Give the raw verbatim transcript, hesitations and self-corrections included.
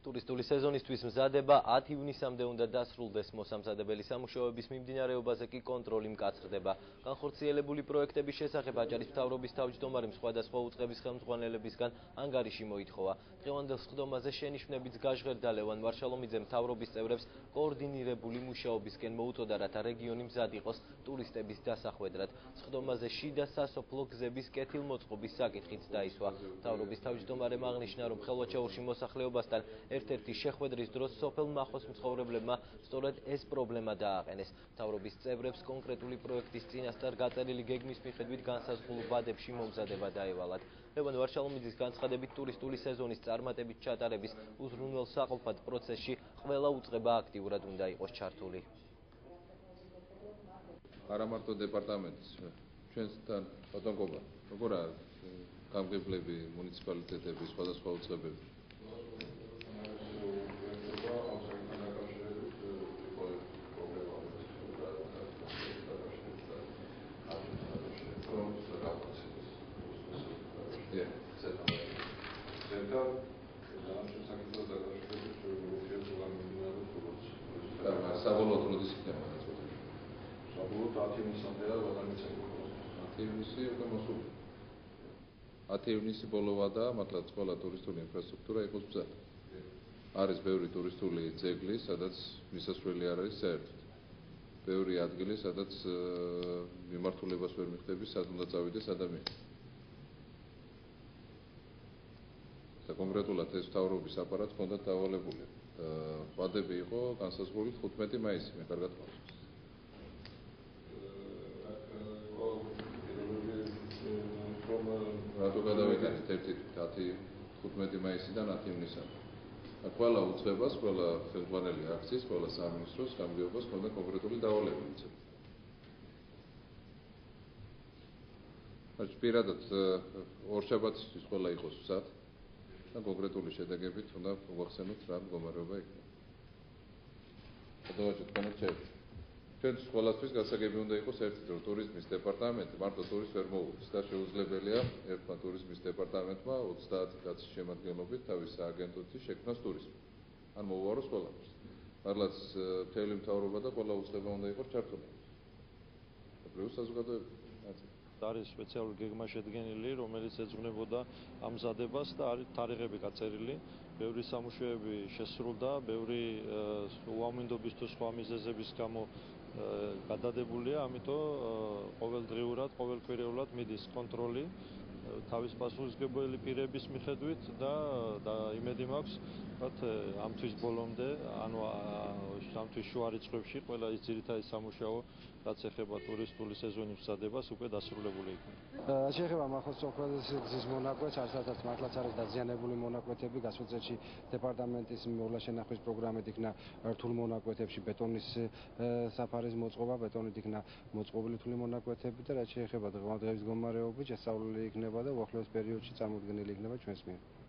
ტურისტული სეზონისთვის მზადება ათ ივნისამდე უნდა დასრულდეს. მოსამზადებელი სამუშაოების მიმდინარეობაზე კი კონტროლი მკაცრდება. განხორციელებული პროექტების შესახებ აჭარის მთავრობის თავმჯდომარემ სხვადასხვა უწყების ხელმძღვანელებისგან ანგარიში მოითხოვა. დღევანდელ სხდომაზე შენიშვნებიც გაჟღერდა. ლევან ვარშალომიძემ მთავრობის წევრებს კოორდინირებული მუშაობისკენ მოუწოდა, რათა რეგიონი მზად იყოს ტურისტების დასახვედრად. სხდომაზე შიდა სასოფლო გზების კეთილმოწყობის საკითხიც დაისვა. მთავრობის თავმჯდომარემ აღნიშნა, რომ ხელვაჩაურში მოსახლეობასთან ერთ-ერთი შეხვედრის დროს სოფელ მახოს მცხოვრებლებმა სწორედ ეს პრობლემა დააყენეს. მთავრობის წევრებს კონკრეტული პროექტის წინასწარ გაწერილი გეგმის მიხედვით განსაზღვრულ ვადებში მომზადება დაევალათ. ლევან ვარშალომიძის განცხადებით, ტურისტული სეზონის წარმატებით ჩატარების უზრუნველსაყოფად პროცესში ყველა უწყება აქტიურად უნდა იყოს ჩართული. არა მარტო დეპარტამენტის, ჩვენთან ბატონკობა, როგორ არის გამგებლები, მუნიციპალიტეტების, სხვადასხვა უწყებები? საბოლოოდ როდის იქნება გაწყვეტილი? საბოლოოდ ათ ივნისამდე და გადამეცემი. ათ ივნისი უკვე მოსული. ათ ივნისი ბოლო ვადაა, მართლაც ყველა ტურისტული ინფრასტრუქტურა იყოს მზად. არის ბევრი ტურისტული ძეგლი, სადაც მისასვლელი არ არის საერთოდ. ბევრი ადგილი, სადაც მიმართულებას ვერ მიხვდები, სად უნდა წავიდეს ადამიანი. და კონკრეტულად ეს მთავრობის აპარატს ჰქონდათ დავალებული. ვადები იყო განსაზღვრული თხუთმეტი მაისი, მე კარგად მახსოვს. რატო გადავიდეთ ერთი ათი თხუთმეტი მაისიდან ათ ივნისამდე. ყველა უწყებას, ყველა ხელმძღვანელი აქციის, ყველა სამინისტროს გამგეობას ჰქონდა კონკრეტული დავალებები. პირადად ორშაბათისთვის ყველა იყოს მზად. და კონკრეტული შედეგებით უნდა მოახსენოთ რა მდგომარეობა იქნება. გადავაჭრეთ კონექტები. ჩვენთვის ყველასთვის გასაგები უნდა იყოს ერთით, რომ ტურიზმის დეპარტამენტი მარტო ტურისტს ვერ მოუგებს და შეუძლებელია ერთმა ტურიზმის დეპარტამენტმა ოცდაათი კაცის შემადგენლობით თავისი აგენტუთი შექმნას ტურიზმი. ან მოუაროს ყველაფერს. მართლაც მთელი მთავრობა და ყველა უწყება უნდა იყოს ჩართული. პლუს საზოგადოება. არის სპეციალური გეგმა შედგენილი, რომელიც ეძღვნებოდა ამ მზადებას და არის თარიღები გაწერილი. ბევრი სამუშაოები შესრულდა, ბევრი უამინდობის თუ სხვა მიზეზების გამო გადადებულია, ამიტომ ყოველდღიურად, ყოველკვირეულად მიდის კონტროლი თავის პასუხისმგებელი პირების მიხედვით და და იმედი მაქვს, რომ ამ თვის ბოლომდე, ანუ ამ თვის შუა რიცხვებში ყველა ის ძირითადი სამუშაო, რაც ეხება ტურისტული სეზონის მზადებას, უკვე დასრულებული იქნება. შეეხება მახოს სოფლის გზის მონაკვეთს, არცერთაც მართლაც არის დაზიანებული მონაკვეთები, გასულ წელში დეპარტამენტის მოვლა-შენახვის პროგრამით იქნა რთულ მონაკვეთებში ბეტონის საფარის მოწყობა, ბეტონით იქნა მოწყობილი რთული მონაკვეთები და რაც შეეხება დღევანდელი მდგომარეობით, შესწავლილი იქნება და უახლოეს პერიოდში წარმოდგენილი იქნება ჩვენს მიერ.